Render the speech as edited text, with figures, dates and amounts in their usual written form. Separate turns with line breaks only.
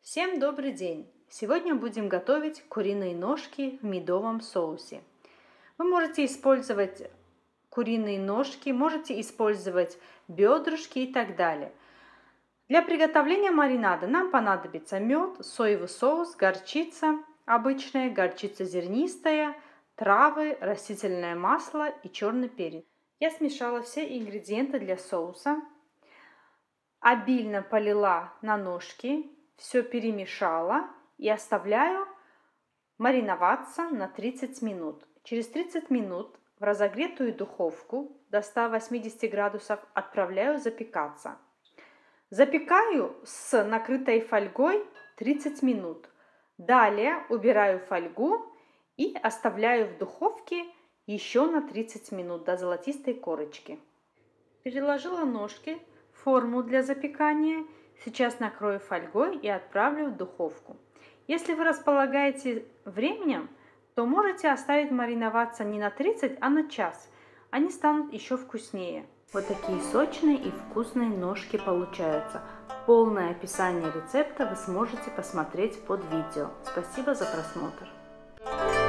Всем добрый день! Сегодня будем готовить куриные ножки в медовом соусе. Вы можете использовать куриные ножки, можете использовать бедрышки и так далее. Для приготовления маринада нам понадобится мед, соевый соус, горчица обычная, горчица зернистая, травы, растительное масло и черный перец. Я смешала все ингредиенты для соуса, обильно полила на ножки, все перемешала и оставляю мариноваться на 30 минут. Через 30 минут в разогретую духовку до 180 градусов отправляю запекаться. Запекаю с накрытой фольгой 30 минут. Далее убираю фольгу и оставляю в духовке еще на 30 минут до золотистой корочки. Переложила ножки в форму для запекания. Сейчас накрою фольгой и отправлю в духовку. Если вы располагаете временем, то можете оставить мариноваться не на 30, а на час. Они станут еще вкуснее. Вот такие сочные и вкусные ножки получаются. Полное описание рецепта вы сможете посмотреть под видео. Спасибо за просмотр.